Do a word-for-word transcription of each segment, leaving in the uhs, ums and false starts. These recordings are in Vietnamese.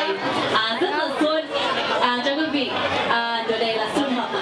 ngày à, rất là xuân à, cho quý vị. À, từ đây là xuân hợp.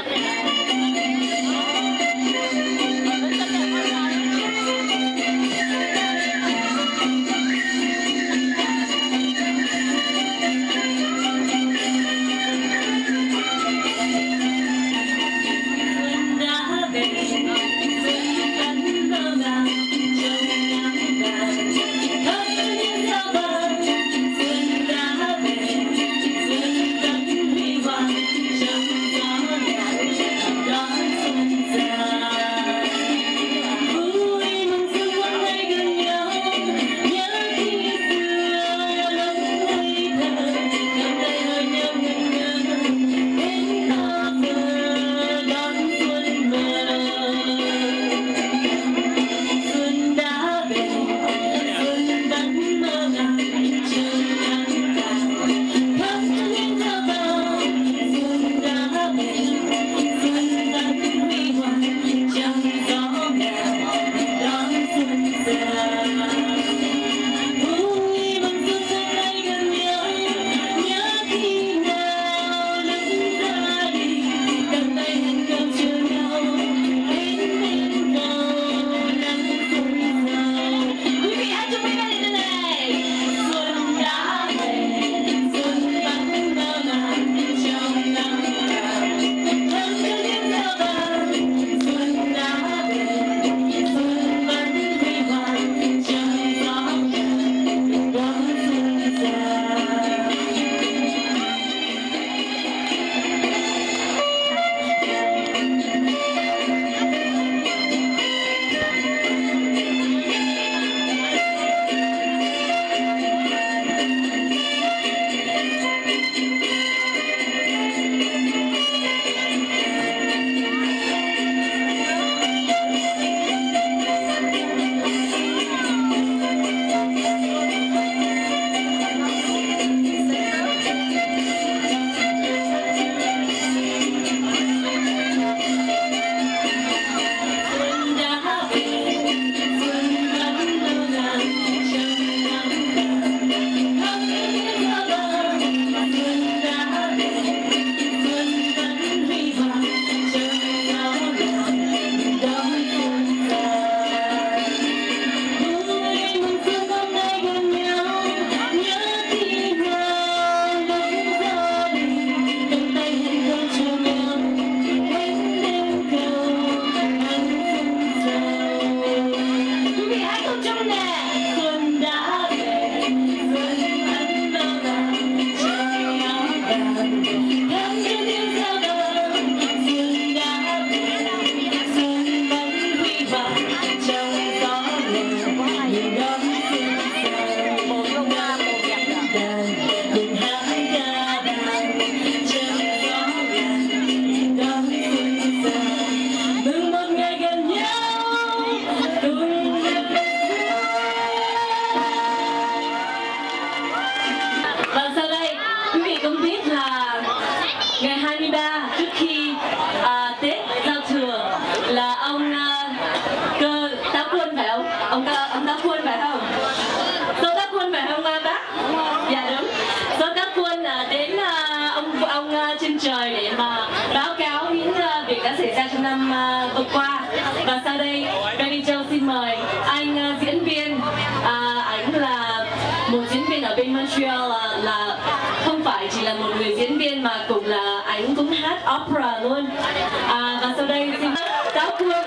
Năm uh, vừa qua. Và sau đây Benny Châu xin mời anh uh, diễn viên, uh, ảnh là một diễn viên ở bên Montreal, uh, là không phải chỉ là một người diễn viên mà cũng là ảnh cũng hát opera luôn. Uh, và sau đây xin Giáo Quân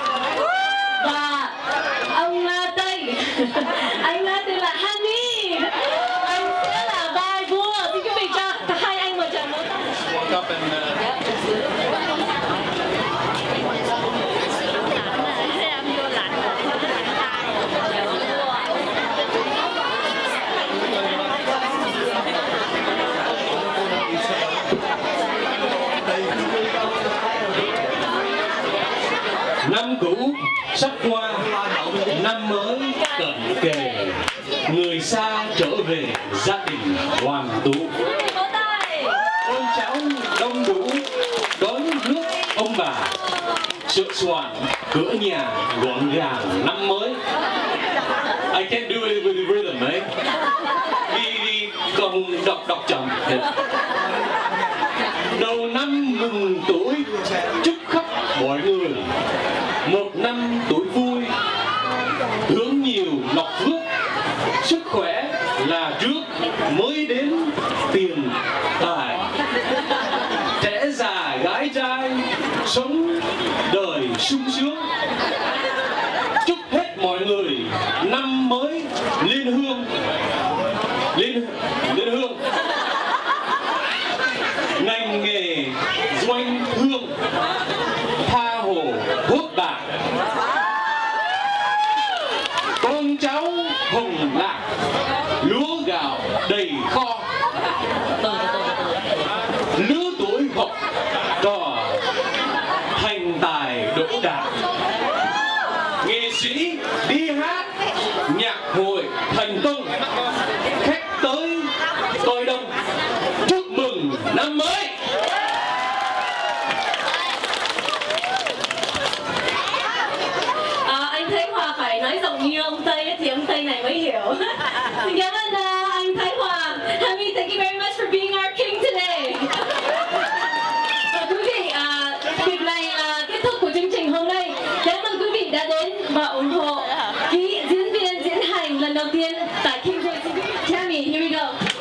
và ông uh, Tây. Anh uh, tên là Honey, anh sẽ là vai vua. Xin quý vị cho cả hai anh một tràng vỗ tay. Năm cũ sắp qua, năm mới cận kề, người xa trở về gia đình đoàn tụ. Con cháu đông đủ đón rước ông bà, sửa soạn cửa nhà gọn gàng năm mới. I can't do it with the rhythm, ấy. Vì vì còn đọc đọc chậm. Đầu năm mừng tuổi, chúc khắp mọi người một năm tuổi vui, hướng nhiều lộc phước, sức khỏe là trước mới đến tiền tài, trẻ già gái trai sống đời sung sướng. Chúc hết mọi người năm mới liên hương, liên liên hương, ngành nghề doanh hương, tha hồ hốt bạc, con cháu hồng lạc, lúa gạo đầy kho, lứa tuổi học trò thành tài đỗ đạt, nghệ sĩ đi hát nhạc hội thành công, khách tới coi đông. Chúc mừng năm mới. À, anh Thái Hòa phải nói giọng như ông Tây ấy, thì ông Tây này mới hiểu. Xin cảm ơn uh, anh Thái Hòa. Hami, thank you very much for being our king today. Và quý vị, uh, việc này là kết thúc của chương trình hôm nay. Cảm ơn quý vị đã đến và ủng hộ ký diễn viên diễn hành lần đầu tiên tại King Joy. Tammy, here we go.